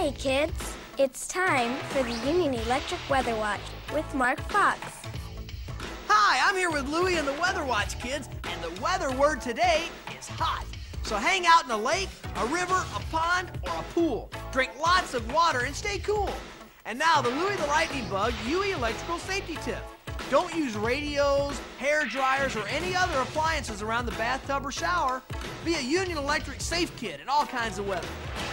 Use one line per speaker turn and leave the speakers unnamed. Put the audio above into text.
Hey kids, it's time for the Union Electric Weather Watch with Mark Fox.
Hi, I'm here with Louie and the Weather Watch kids, and the weather word today is hot. So hang out in a lake, a river, a pond, or a pool. Drink lots of water and stay cool. And now the Louie the Lightning Bug UE electrical safety tip. Don't use radios, hair dryers, or any other appliances around the bathtub or shower. Be a Union Electric safe kid in all kinds of weather.